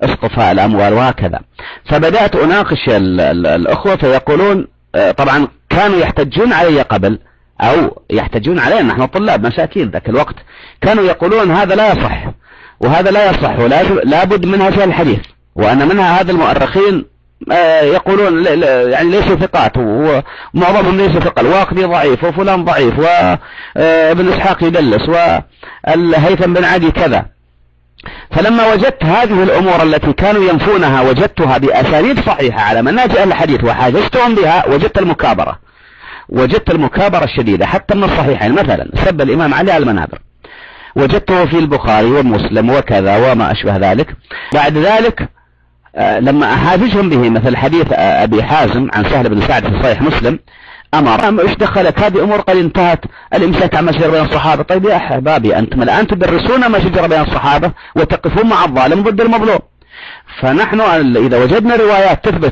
اسقط الأموال وهكذا. فبدأت أناقش الأخوة فيقولون طبعا كانوا يحتجون علي قبل، أو يحتجون علينا نحن طلاب مساكين ذاك الوقت، كانوا يقولون هذا لا يصح وهذا لا يصح ولا بد منها شيء الحديث، وأن منها هذا المؤرخين يقولون يعني ليسوا ثقات ومعظمهم ليسوا ثقة، الواقدي ضعيف وفلان ضعيف وابن إسحاق يدلس والهيثم بن عدي كذا. فلما وجدت هذه الأمور التي كانوا ينفونها وجدتها بأسانيد صحيحة على منهج أهل الحديث وحاجزتهم بها، وجدت المكابرة الشديدة حتى من الصحيحين. مثلا سب الإمام علي على المنابر وجدته في البخاري ومسلم وكذا وما أشبه ذلك. بعد ذلك لما أحاججهم به مثل حديث أبي حازم عن سهل بن سعد في صحيح مسلم أمر إيش دخلت هذه أمور قد انتهت الإمساك عما شجر بين الصحابة. طيب يا أحبابي أنتم الآن تدرسون ما شجر بين الصحابة وتقفون مع الظالم ضد المظلوم. فنحن إذا وجدنا روايات تثبت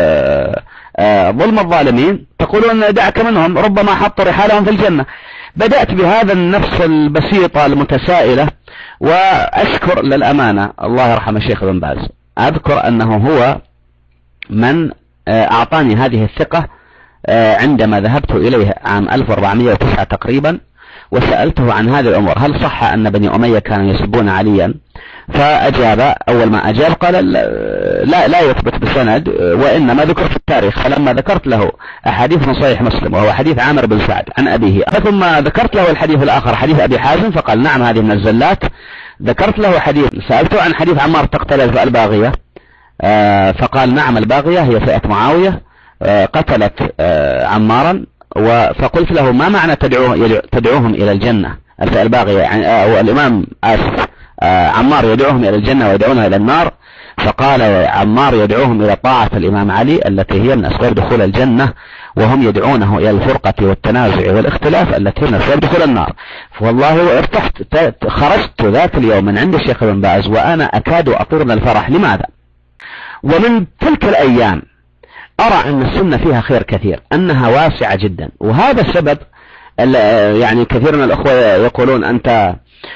ظلم الظالمين تقولون دعك منهم ربما حطوا رحالهم في الجنة. بدأت بهذا النفس البسيطة المتسائلة، وأشكر للأمانة الله يرحم الشيخ بن باز، أذكر أنه هو من أعطاني هذه الثقة عندما ذهبت إليه عام 1409 تقريبا وسألته عن هذه الأمور، هل صح أن بني أمية كانوا يسبون عليا؟ فأجاب، أول ما أجاب قال لا يثبت بسند وإنما ذكر في التاريخ. فلما ذكرت له أحاديث من صحيح مسلم وهو حديث عامر بن سعد عن أبيه، ثم ذكرت له الحديث الآخر حديث أبي حازم فقال نعم هذه من الزلات. ذكرت له حديث، سألته عن حديث عمار تقتل الباغية فقال نعم الباغية هي فئة معاوية قتلت عمارا. فقلت له ما معنى تدعوهم إلى الجنة الفئة الباغية، يعني الإمام عمار يدعوهم إلى الجنة ويدعونها إلى النار. فقال عمار يدعوهم إلى طاعة الإمام علي التي هي من أسباب دخول الجنة، وهم يدعونه إلى الفرقة والتنازع والاختلاف التي هي من أسباب دخول النار. فوالله ارتحت، خرجت ذاك اليوم من عند الشيخ بن باز وأنا أكاد أطير من الفرح. لماذا؟ ومن تلك الأيام أرى أن السنة فيها خير كثير، أنها واسعة جدا. وهذا السبب يعني كثير من الأخوة يقولون أنت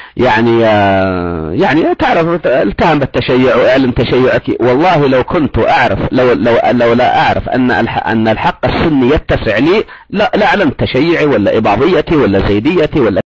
يعني تعرف التهم بالتشيع واعلن تشيعك. والله لو كنت أعرف لو لا أعرف أن الحق السني يتسع لي لا أعلن تشيعي ولا إباضيتي ولا زيديتي ولا